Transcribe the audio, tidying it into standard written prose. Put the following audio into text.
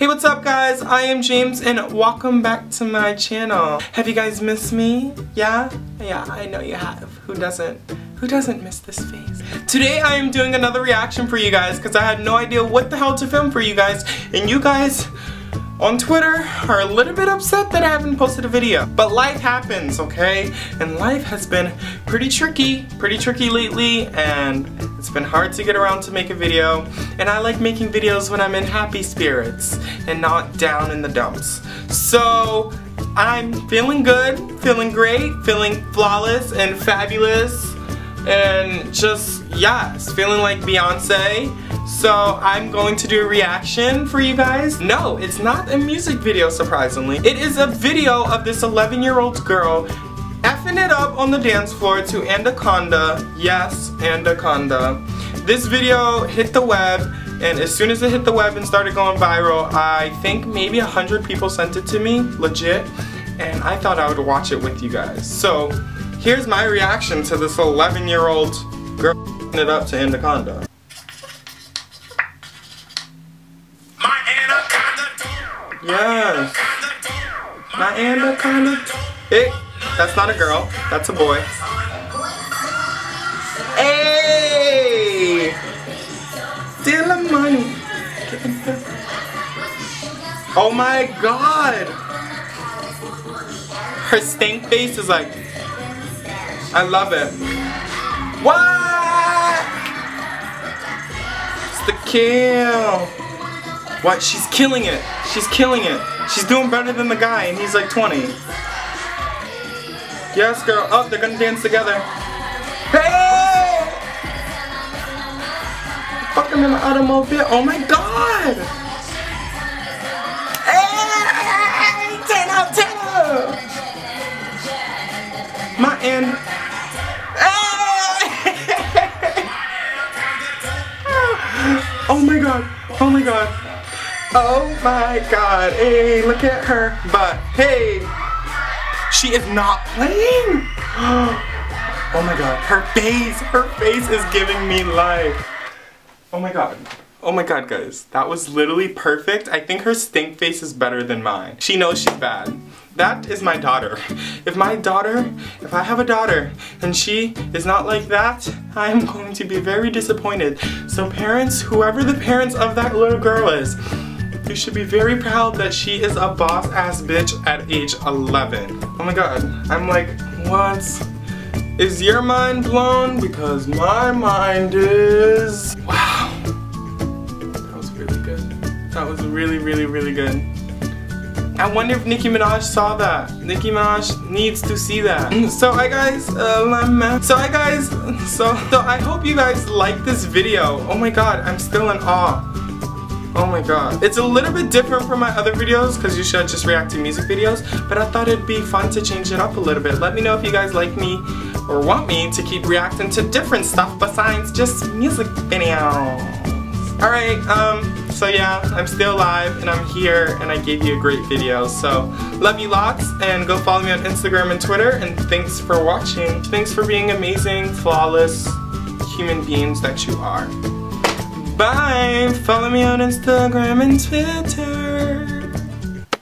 what's up guys? I am James and welcome back to my channel. Have you guys missed me? Yeah? Yeah, I know you have. Who doesn't? Who doesn't miss this face? Today I am doing another reaction for you guys because I had no idea what the hell to film for you guys, and you guys on Twitter are a little bit upset that I haven't posted a video. But life happens, okay? And life has been pretty tricky lately, and it's been hard to get around to make a video. And I like making videos when I'm in happy spirits and not down in the dumps. So I'm feeling good, feeling great, feeling flawless and fabulous, and just, yes, feeling like Beyonce. So I'm going to do a reaction for you guys. No, it's not a music video, surprisingly. It is a video of this 11-year-old girl effing it up on the dance floor to Anaconda. Yes, Anaconda. This video hit the web, and as soon as it hit the web and started going viral, I think maybe 100 people sent it to me, legit, and I thought I would watch it with you guys. So here's my reaction to this 11-year-old girl effing it up to Anaconda. Yes. My Anaconda. Hey, that's not a girl. That's a boy. Hey! Stealing money. Oh my god! Her stank face is like, I love it. What? It's the kill. What? She's killing it. She's killing it. She's doing better than the guy, and he's like 20. Yes, girl. Oh, they're gonna dance together. Hey! Fucking in the automobile. Oh my god! Hey! 10 out, 10 out! My end. Hey! Oh my god. Oh my god. Oh my god, hey, look at her butt. Hey, she is not playing. Oh my god, her face is giving me life. Oh my god, guys, that was literally perfect. I think her stink face is better than mine. She knows she's bad. That is my daughter. If I have a daughter and she is not like that, I am going to be very disappointed. So parents, whoever the parents of that little girl is, you should be very proud that she is a boss ass bitch at age 11. Oh my god, I'm like, what? Is your mind blown? Because my mind is... Wow. That was really good. That was really good. I wonder if Nicki Minaj saw that. Nicki Minaj needs to see that. So I hope you guys like this video. Oh my god, I'm still in awe. Oh my god. It's a little bit different from my other videos because usually I just react to music videos, but I thought it'd be fun to change it up a little bit. Let me know if you guys like me or want me to keep reacting to different stuff besides just music videos. Alright, so yeah, I'm still alive and I'm here and I gave you a great video. So, love you lots, and go follow me on Instagram and Twitter, and thanks for watching. Thanks for being amazing, flawless human beings that you are. Bye! Follow me on Instagram and Twitter.